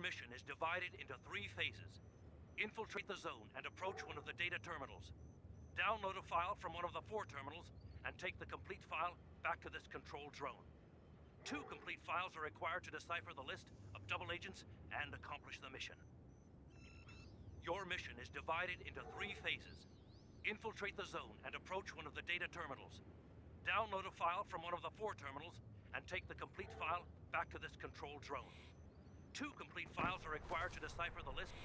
mission is divided into 3 phases. Infiltrate the zone and approach one of the data terminals. Download a file from one of the 4 terminals and take the complete file back to this control drone. 2 complete files are required to decipher the list of double agents and accomplish the mission. Your mission is divided into 3 phases. Infiltrate the zone and approach one of the data terminals. Download a file from one of the 4 terminals and take the complete file back to this control drone. 2 complete files are required to decipher the list.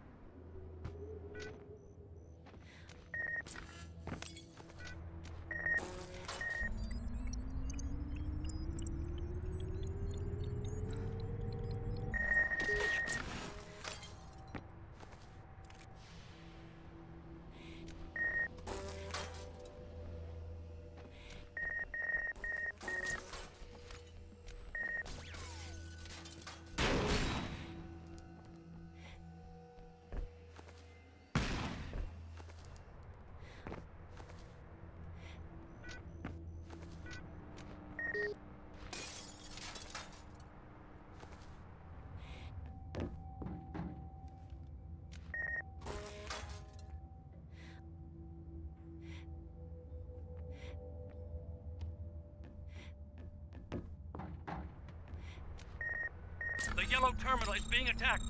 The yellow terminal is being attacked.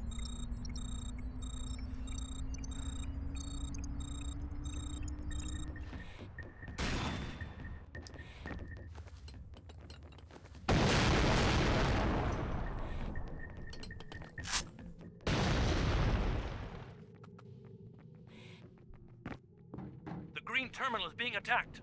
The green terminal is being attacked.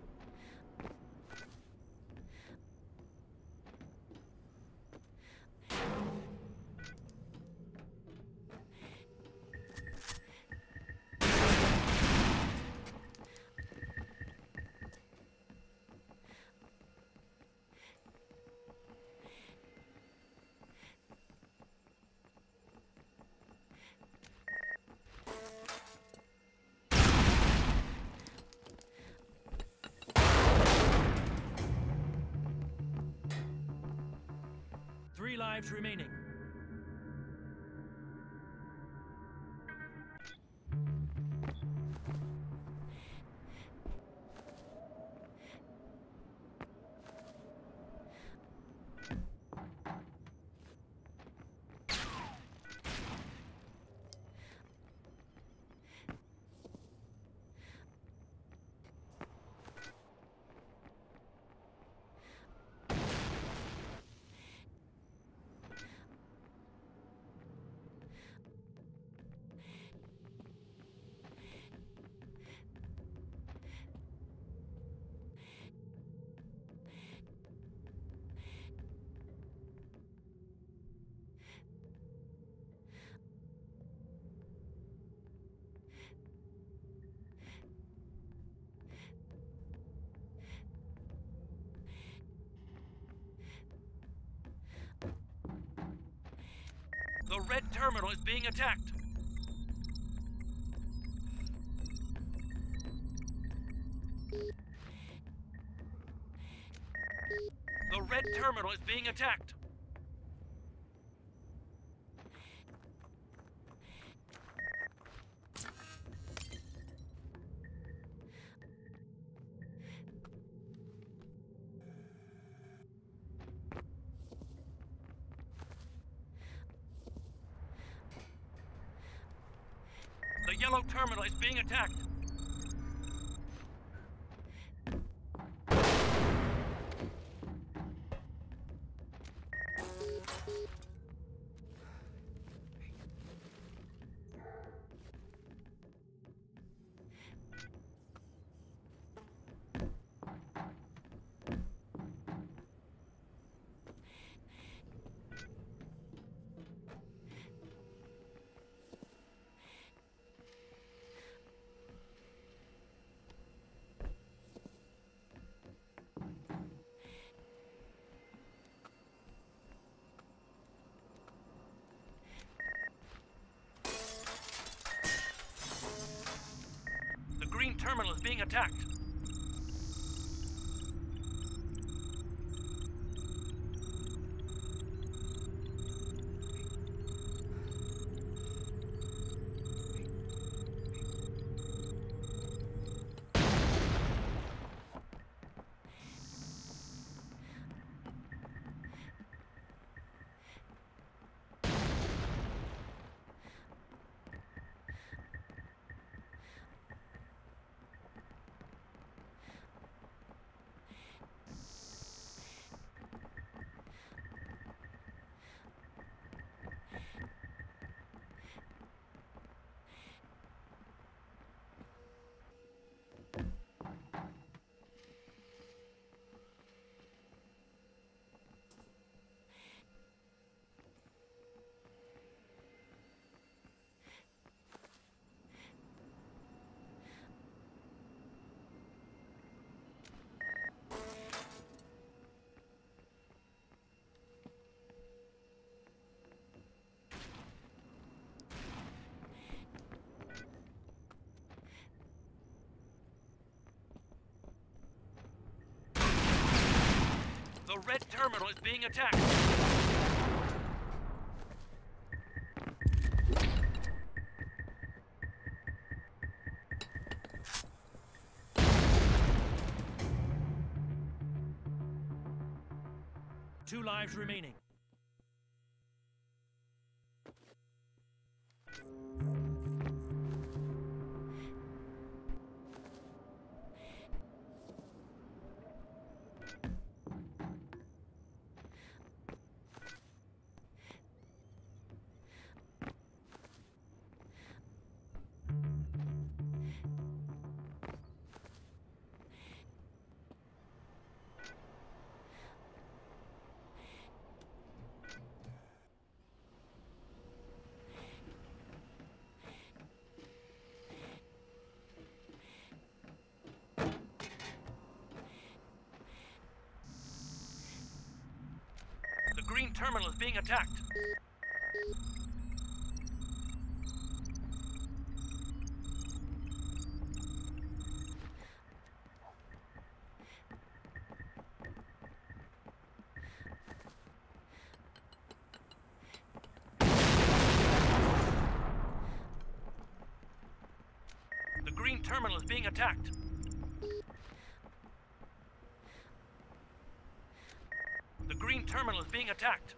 Three lives remaining. The red terminal is being attacked. The red terminal is being attacked. The yellow terminal is being attacked. The green terminal is being attacked. The red terminal is being attacked. Two lives remaining. The green terminal is being attacked. The green terminal is being attacked. The green terminal is being attacked.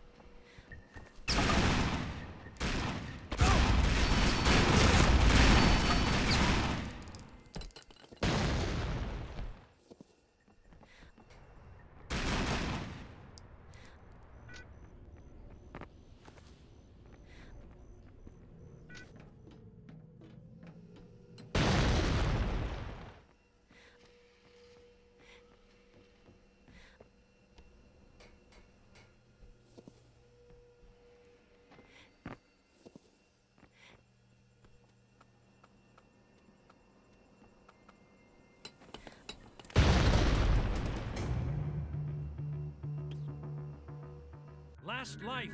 Last life.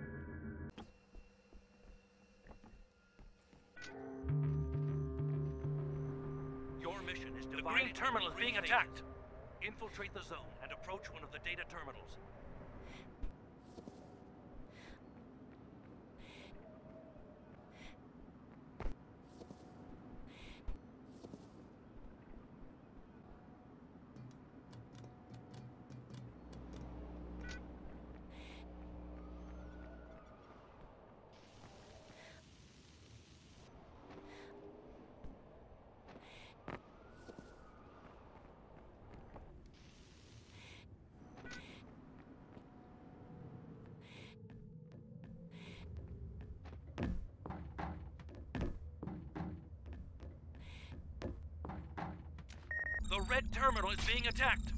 Your mission is divided. The green terminal is being attacked. Infiltrate the zone and approach one of the data terminals. The red terminal is being attacked.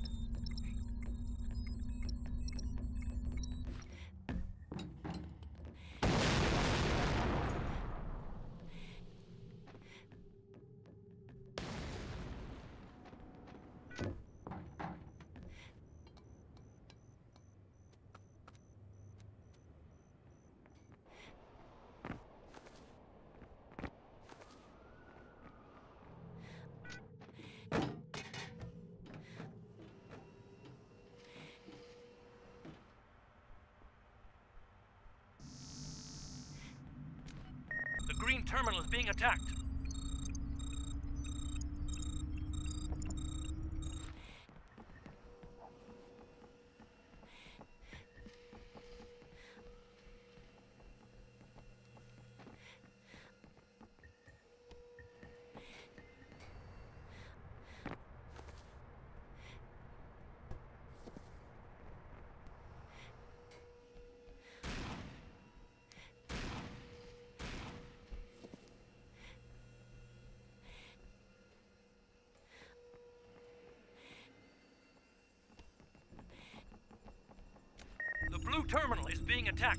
The green terminal is being attacked. The blue terminal is being attacked.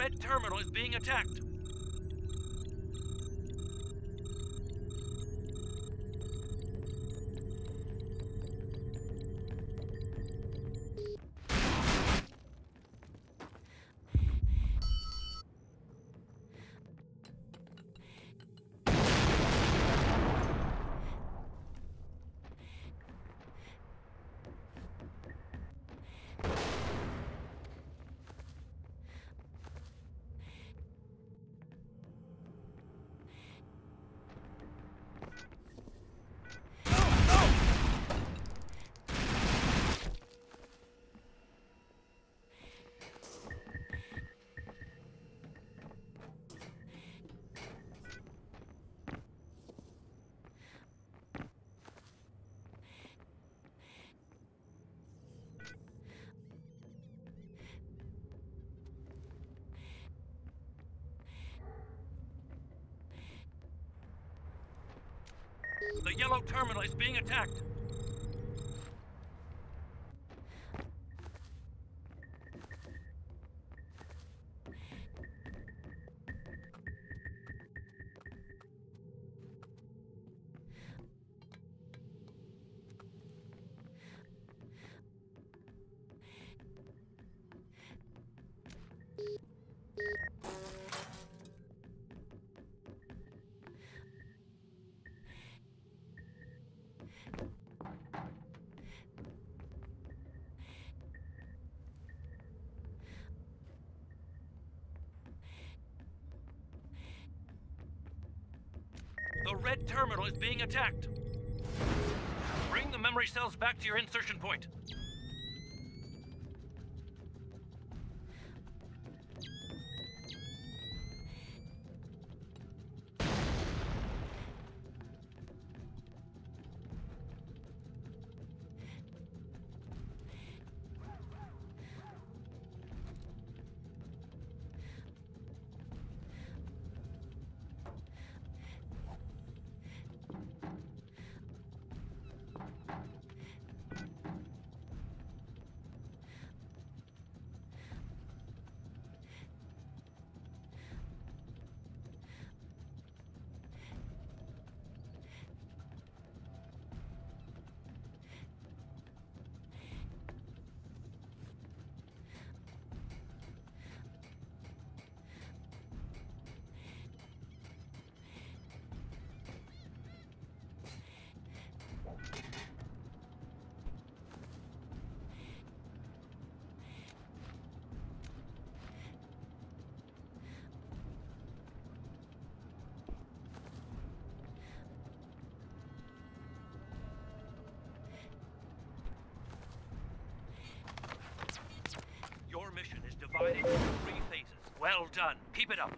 red terminal is being attacked. The yellow terminal is being attacked. The red terminal is being attacked. Bring the memory cells back to your insertion point. Your mission is divided into 3 phases. Well done. Keep it up.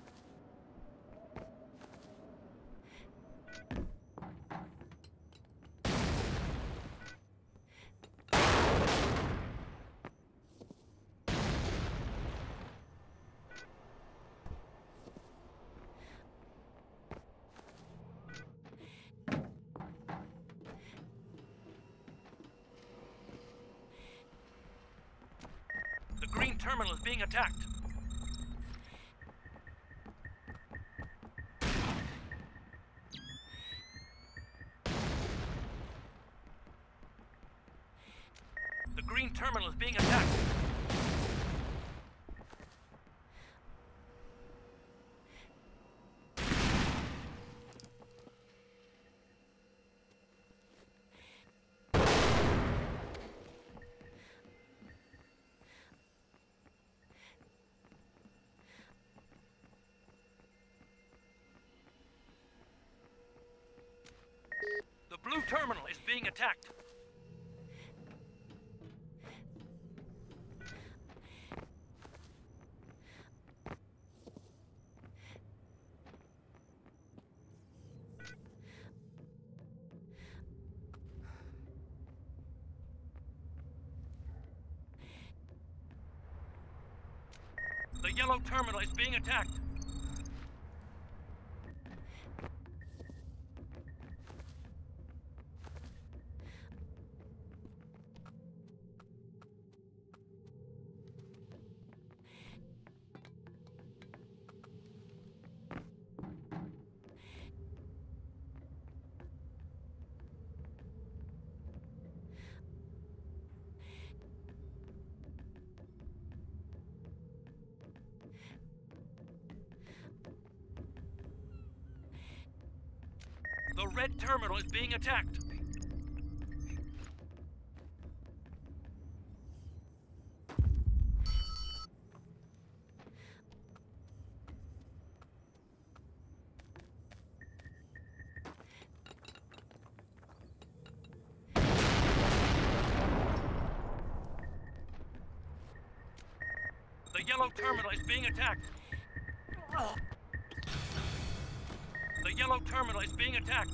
The green terminal is being attacked. The green terminal is being attacked. The blue terminal is being attacked. The yellow terminal is being attacked. red terminal is being attacked. The yellow terminal is being attacked. The yellow terminal is being attacked.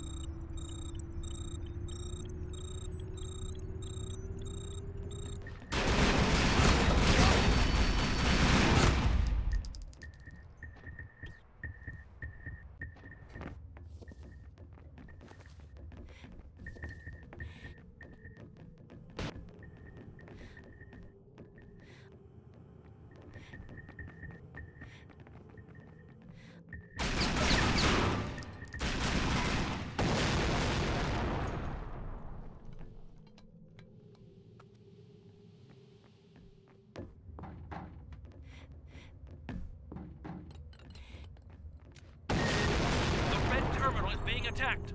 Terminal is being attacked.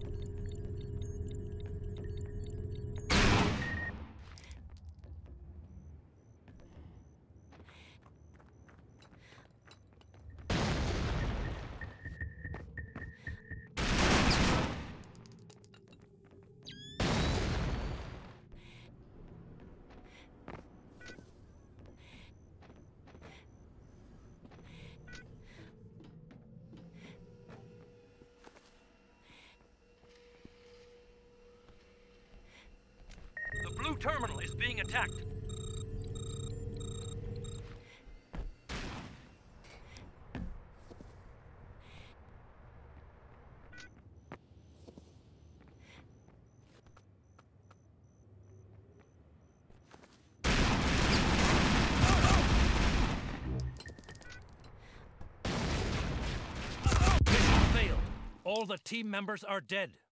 The blue terminal is being attacked. Mission failed. All the team members are dead.